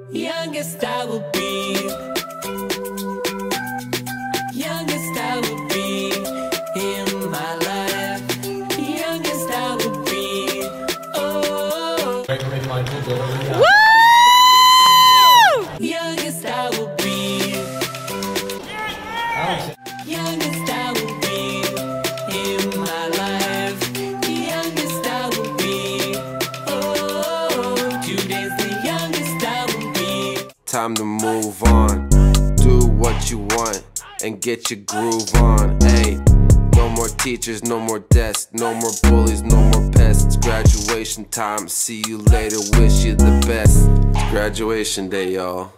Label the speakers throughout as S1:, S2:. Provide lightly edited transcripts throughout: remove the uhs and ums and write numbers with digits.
S1: Youngest I will be. Youngest I will be in my life. Youngest I will be. Oh. Woo! Youngest I will be. Youngest I will be in my life. Youngest I will be. Oh, today's the youngest I will be.
S2: Time to move on. Do what you want and get your groove on. Hey, no more teachers, no more desks, no more bullies, no more pests. It's graduation time. See you later. Wish you the best. It's graduation day, y'all.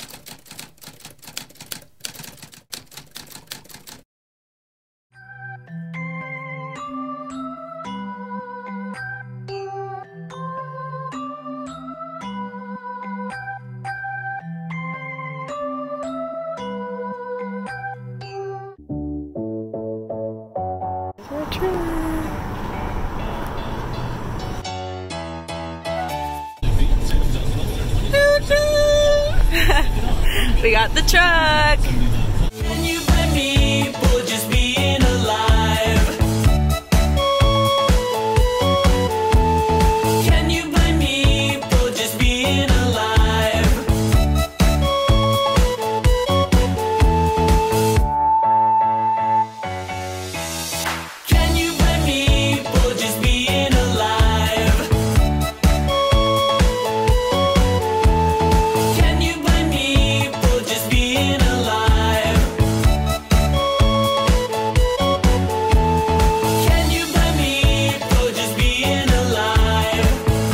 S3: We got the truck.
S1: Can you blame me for just being alive? Can you blame me for just being alive? Can you blame me for just being alive? Can you blame me for just being alive? Can you blame me for just being alive?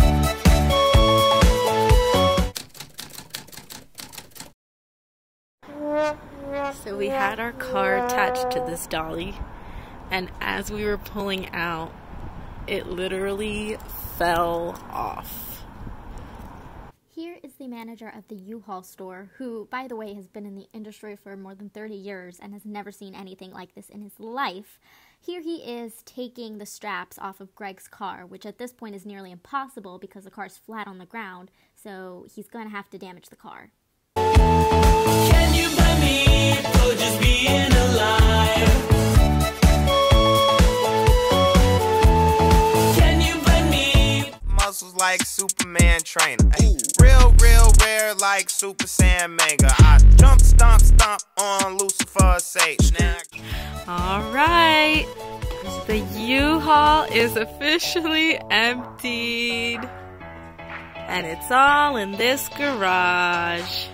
S3: So we had our car attached to this dolly, and as we were pulling out, it literally fell off.
S4: Here is the manager of the U-Haul store, who, by the way, has been in the industry for more than 30 years and has never seen anything like this in his life. Here he is taking the straps off of Greg's car, which at this point is nearly impossible because the car is flat on the ground, so he's going to have to damage the car.
S1: Can you blame me for just being alive? Can you blame me?
S5: Muscles like Superman trainer. Ay, real rare like Super Saiyan manga. I jump, stomp on Lucifer's sage.
S3: Alright, the U-Haul is officially emptied. And it's all in this garage.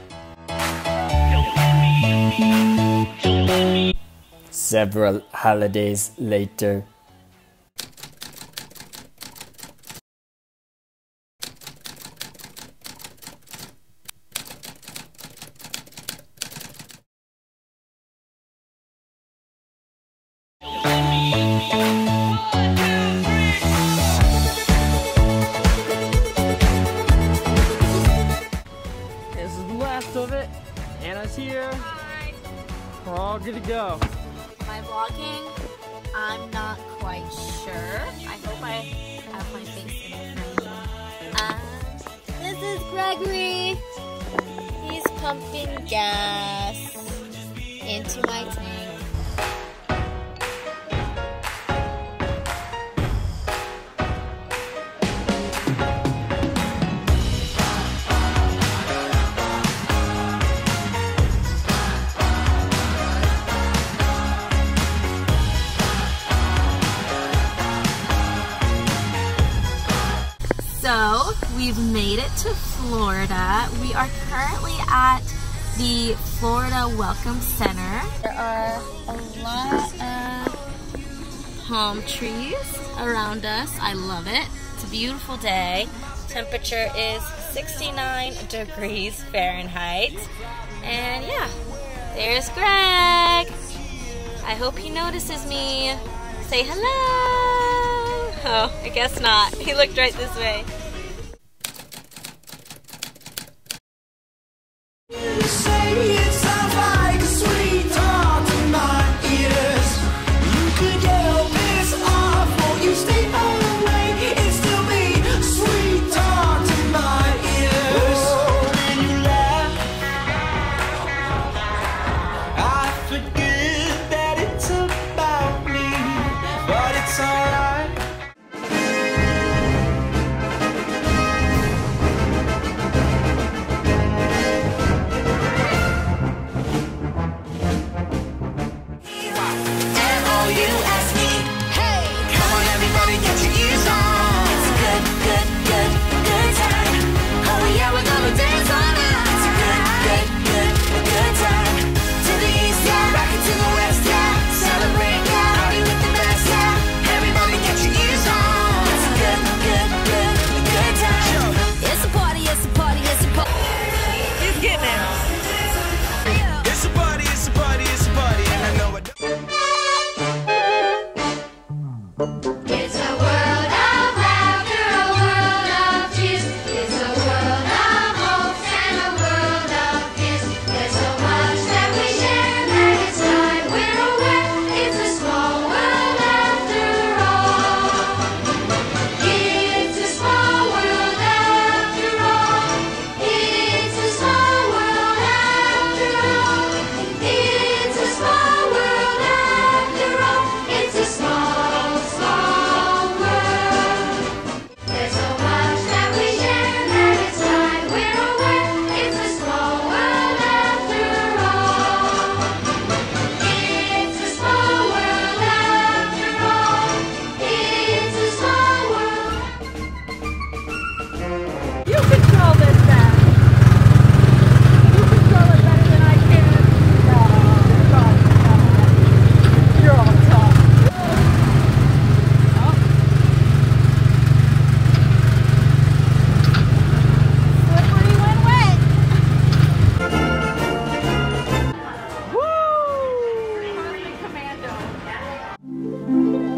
S6: Several holidays later.
S7: This is the last of it. Anna's here.
S3: Hi.
S7: We're all good to go.
S3: Am I vlogging? I'm not quite sure. I hope I have my face in the frame. This is Gregory. He's pumping gas into my tank. So, we've made it to Florida. We are currently at the Florida Welcome Center. There are a lot of palm trees around us. I love it. It's a beautiful day. Temperature is 69 degrees Fahrenheit. And yeah, there's Greg. I hope he notices me. Say hello. Oh, I guess not. He looked right this way.
S1: You say it sounds like a sweet talk to my ears. You could yell this off, or you stay away. It still be sweet talk to my ears. Oh, when you laugh.
S5: that's alright.
S1: M-O-U-S-E. Hey, come on everybody, get your ears on. It's a good, good, good, good time. Oh yeah, we're gonna dance all night. It's a good, good, good, good time. To the east, yeah, rock it to the west, yeah. Celebrate, yeah, party with the best, yeah. Everybody get your ears on. It's a good, good, good, good time. It's a party, it's a party, it's a party. It's getting it.
S5: It's a party, it's a party, it's a party, and I know it.
S8: It's a world of laughter, a world of cheers. It's a world of hopes and a world of fears. There's so much that we share that it's time we're aware. It's a small world after all. It's a small world after all. It's a small world after all. It's a small world after all. It's a small, small world. There's so much that we share that it's time we're aware. It's a small world after all. It's a small world after all. It's a small world.
S3: You control this, Beth. You control it better than I can. No, you're on top. Slippery when wet. Woo! Perfect commando.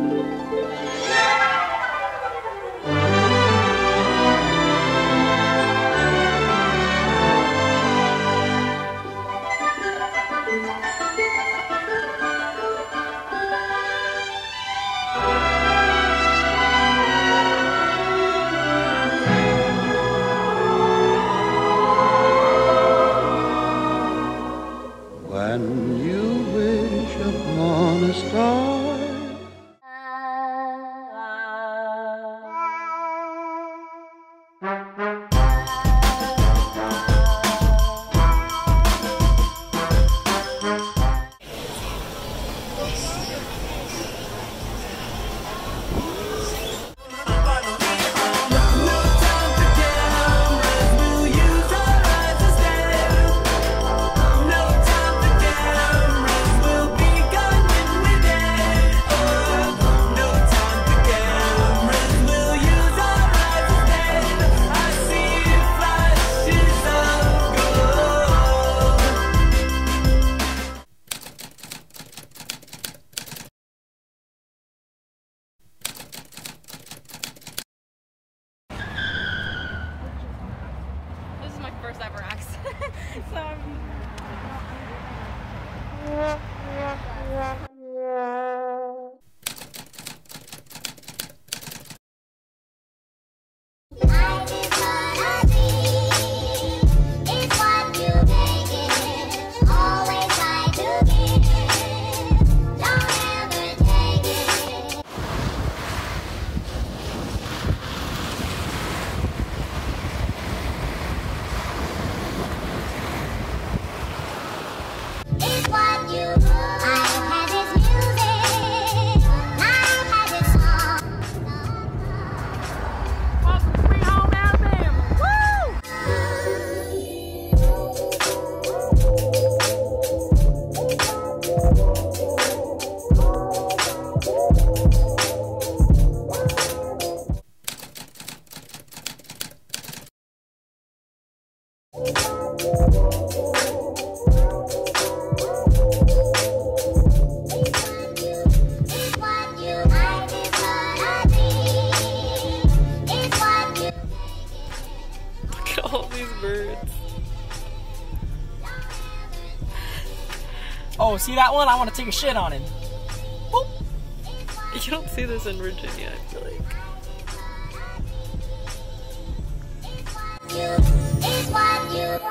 S9: When you wish upon a star.
S3: This is my first ever accident. So
S8: I just wanna be. It's what you make it. Always try to get it. Don't ever take it. It's what you do. I've had this music. I've had this song.
S3: welcome to Sweet Home Alabama. Woo!
S8: It's what you I just wanna be. It's what you
S10: Look at all these birds.
S7: Oh, see that one? I want to take a shit on him. Boop.
S10: You don't see this in Virginia, I feel like.
S8: It's what you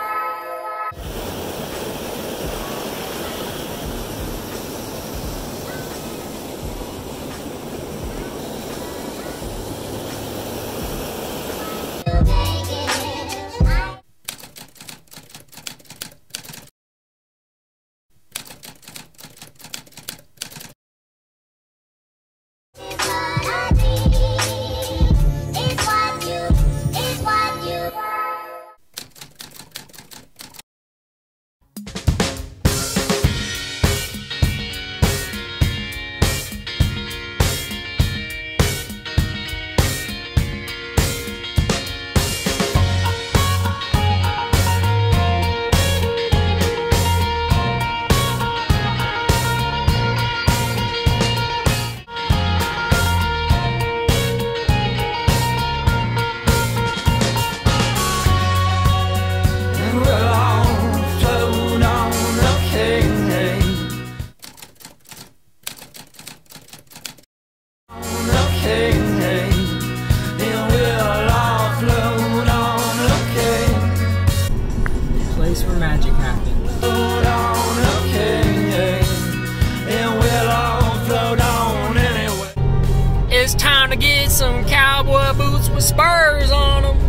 S7: it's time to get some cowboy boots with spurs on them.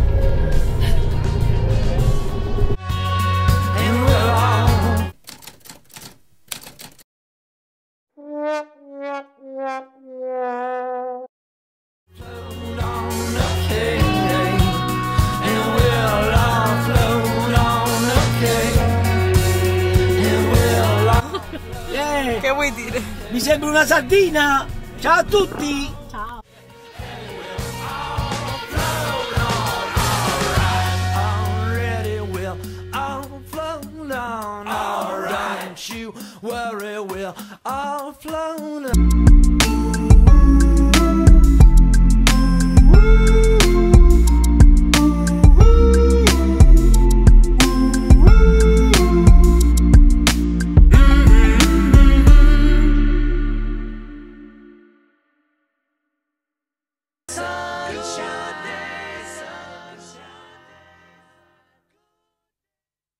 S7: And we'll all float on the cake. And we'll all float on the cake. And we'll all...
S11: Yeah.
S10: Che vuoi dire?
S11: Mi sembra una sardina! Ciao a tutti!
S4: Ciao.
S7: Already we'll all float on. Alright, don't you worry, we'll all float on.